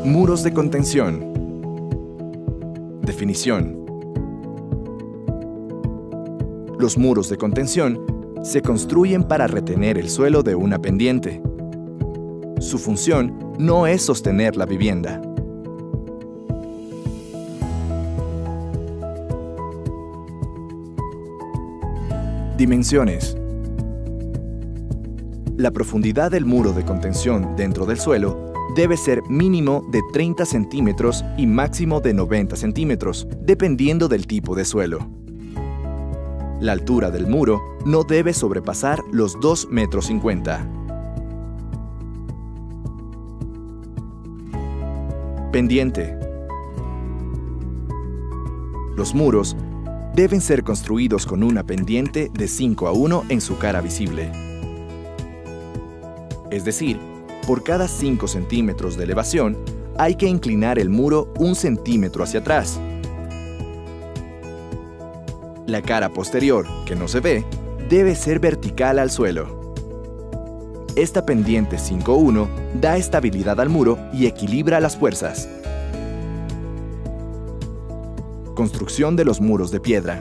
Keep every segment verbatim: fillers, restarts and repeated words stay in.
Muros de contención. Definición. Los muros de contención se construyen para retener el suelo de una pendiente. Su función no es sostener la vivienda. Dimensiones. La profundidad del muro de contención dentro del suelo debe ser mínimo de treinta centímetros y máximo de noventa centímetros, dependiendo del tipo de suelo. La altura del muro no debe sobrepasar los dos metros cincuenta. Pendiente. Los muros deben ser construidos con una pendiente de cinco a uno en su cara visible. Es decir, por cada cinco centímetros de elevación, hay que inclinar el muro un centímetro hacia atrás. La cara posterior, que no se ve, debe ser vertical al suelo. Esta pendiente cinco a uno da estabilidad al muro y equilibra las fuerzas. Construcción de los muros de piedra.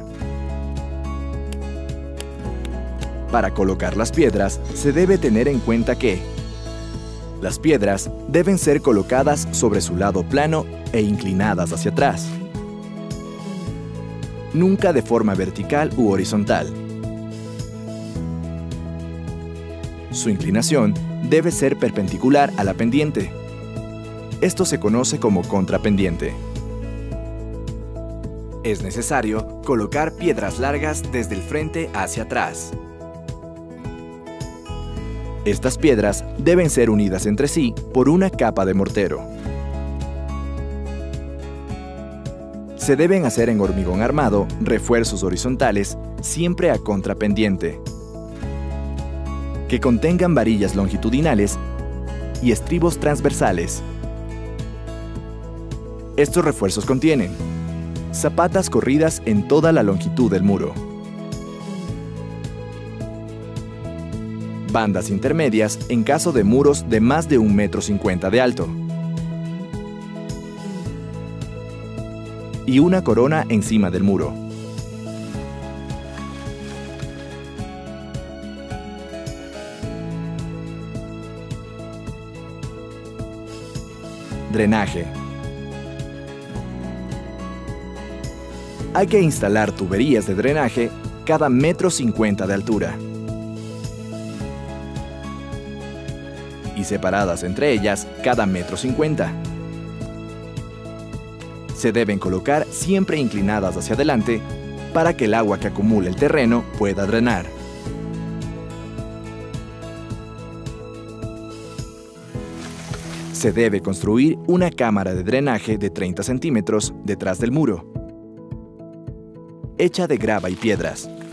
Para colocar las piedras, se debe tener en cuenta que las piedras deben ser colocadas sobre su lado plano e inclinadas hacia atrás. Nunca de forma vertical u horizontal. Su inclinación debe ser perpendicular a la pendiente. Esto se conoce como contrapendiente. Es necesario colocar piedras largas desde el frente hacia atrás. Estas piedras deben ser unidas entre sí por una capa de mortero. Se deben hacer en hormigón armado refuerzos horizontales siempre a contrapendiente, que contengan varillas longitudinales y estribos transversales. Estos refuerzos contienen zapatas corridas en toda la longitud del muro, bandas intermedias en caso de muros de más de un metro cincuenta de alto y una corona encima del muro. Drenaje. Hay que instalar tuberías de drenaje cada metro cincuenta de altura y separadas entre ellas cada metro cincuenta. Se deben colocar siempre inclinadas hacia adelante para que el agua que acumula el terreno pueda drenar. Se debe construir una cámara de drenaje de treinta centímetros detrás del muro, hecha de grava y piedras.